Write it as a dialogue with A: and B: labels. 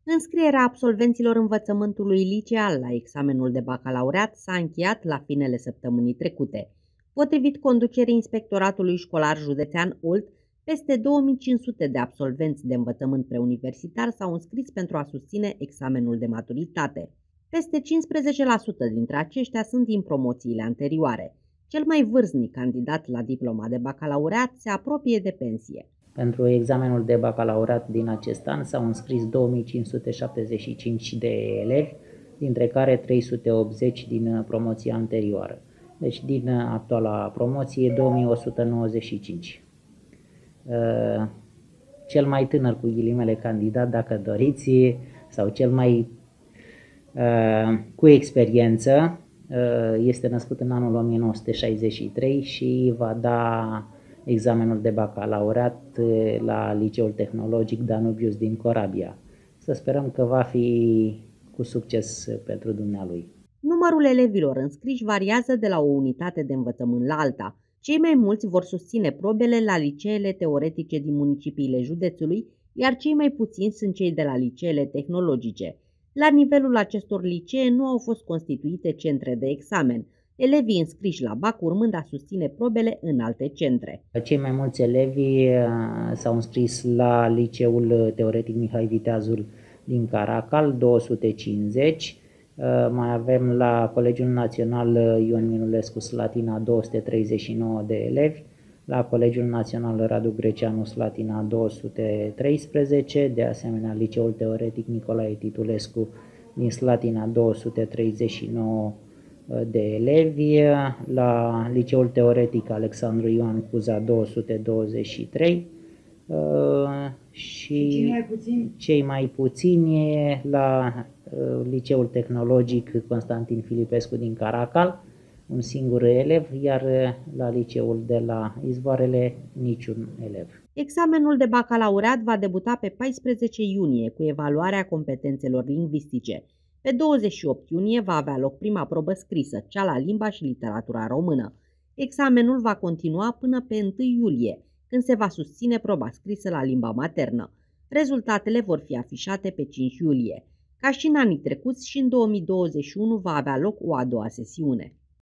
A: Înscrierea absolvenților învățământului liceal la examenul de bacalaureat s-a încheiat la finele săptămânii trecute. Potrivit conducerii Inspectoratului Școlar Județean Olt, peste 2500 de absolvenți de învățământ preuniversitar s-au înscris pentru a susține examenul de maturitate. Peste 15% dintre aceștia sunt din promoțiile anterioare. Cel mai vârstnic candidat la diploma de bacalaureat se apropie de pensie.
B: Pentru examenul de bacalaureat din acest an s-au înscris 2575 de elevi, dintre care 380 din promoția anterioară. Deci din actuala promoție 2195. Cel mai tânăr, cu ghilimele, candidat, dacă doriți, sau cel mai cu experiență, este născut în anul 1963 și va da examenul de bacalaureat la Liceul Tehnologic Danubius din Corabia. Să sperăm că va fi cu succes pentru dumnealui.
A: Numărul elevilor înscriși variază de la o unitate de învățământ la alta. Cei mai mulți vor susține probele la liceele teoretice din municipiile județului, iar cei mai puțini sunt cei de la liceele tehnologice. La nivelul acestor licee nu au fost constituite centre de examen, elevii înscriși la BAC urmând a susține probele în alte centre.
B: Cei mai mulți elevi s-au înscris la Liceul Teoretic Mihai Viteazul din Caracal, 250. Mai avem la Colegiul Național Ion Minulescu Slatina 239 de elevi, la Colegiul Național Radu Greceanu Slatina 213, de asemenea Liceul Teoretic Nicolae Titulescu din Slatina 239 de elevi, la Liceul Teoretic Alexandru Ioan Cuza 223 și cei mai puțini la Liceul Tehnologic Constantin Filipescu din Caracal, un singur elev, iar la liceul de la Izvoarele niciun elev.
A: Examenul de bacalaureat va debuta pe 14 iunie cu evaluarea competențelor lingvistice. Pe 28 iunie va avea loc prima probă scrisă, cea la limba și literatura română. Examenul va continua până pe 1 iulie, când se va susține proba scrisă la limba maternă. Rezultatele vor fi afișate pe 5 iulie. Ca și în anii trecuți, și în 2021 va avea loc o a doua sesiune.